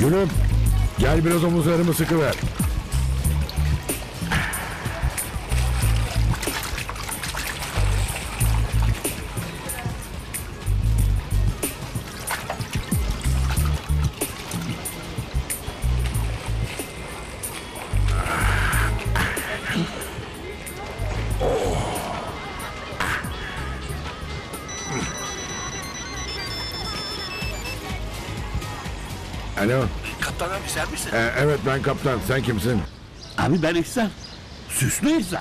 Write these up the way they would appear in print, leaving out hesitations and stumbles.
Gülüm, gel biraz omuzlarımı sıkıver. Alo. Kaptan abi sen misin? Evet ben kaptan. Sen kimsin? Abi ben İhsan. Süslü İhsan.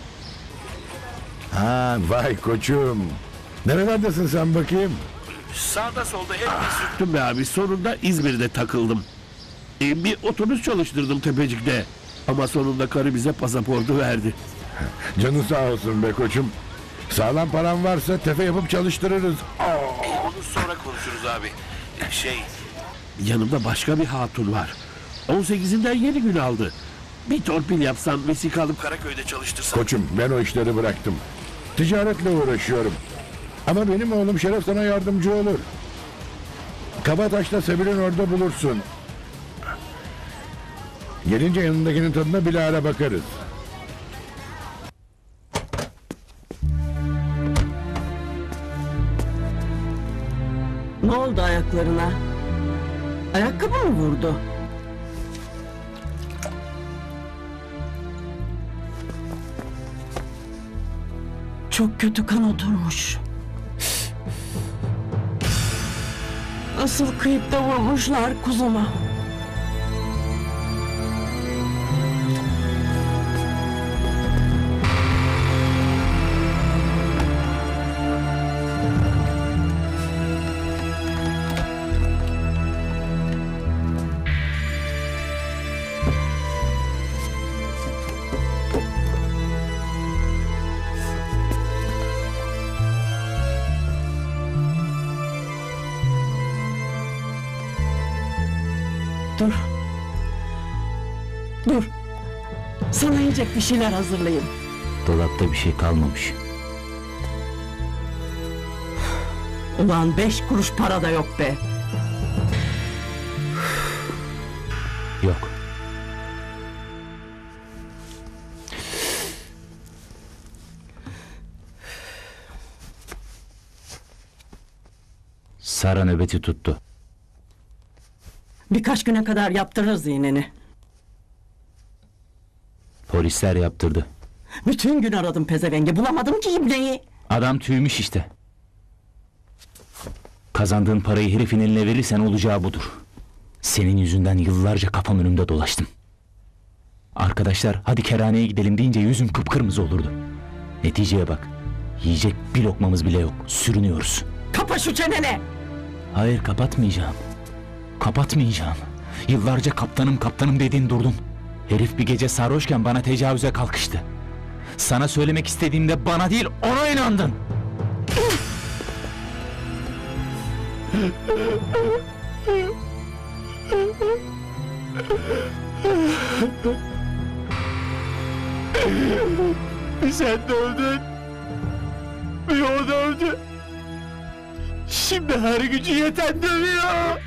Ha vay koçum. Nerelerdesin sen bakayım? Sağda solda hep sürttüm be abi. Sonunda İzmir'de takıldım. Bir otobüs çalıştırdım Tepecik'te. Ama sonunda karı bize pasaportu verdi. Canın sağ olsun be koçum. Sağlam param varsa tefe yapıp çalıştırırız. Onu sonra konuşuruz abi. Yanımda başka bir hatun var. 18'inden yeni gün aldı. Bir torpil yapsan, vesika alıp Karaköy'de çalıştırsan. Koçum ben o işleri bıraktım. Ticaretle uğraşıyorum. Ama benim oğlum Şeref sana yardımcı olur. Kabataş'ta Sebil'in orada bulursun. Gelince yanındakinin tadına bilahare bakarız. Ne oldu ayaklarına? Ayakkabı mı vurdu? Çok kötü kan oturmuş. Nasıl kıyıp da vurmuşlar kuzuma. Dur. Dur. Sana yiyecek bir şeyler hazırlayayım. Dolapta bir şey kalmamış. Ulan 5 kuruş para da yok be. Yok. Sara nöbeti tuttu. Birkaç güne kadar yaptırırız iğneni. Polisler yaptırdı. Bütün gün aradım pezevengi, bulamadım ki ibneyi. Adam tüymüş işte. Kazandığın parayı herifin eline verirsen olacağı budur. Senin yüzünden yıllarca kafam önümde dolaştım. Arkadaşlar hadi kerhaneye gidelim deyince yüzüm kıpkırmızı olurdu. Neticeye bak. Yiyecek bir lokmamız bile yok. Sürünüyoruz. Kapa şu çeneni! Hayır kapatmayacağım. Kapatmayacağım. Yıllarca kaptanım dedin durdun. Herif bir gece sarhoşken bana tecavüze kalkıştı. Sana söylemek istediğimde bana değil ona inandın. Bir sen de öldün. Bir o da öldü. Şimdi her gücü yeten dövüyor.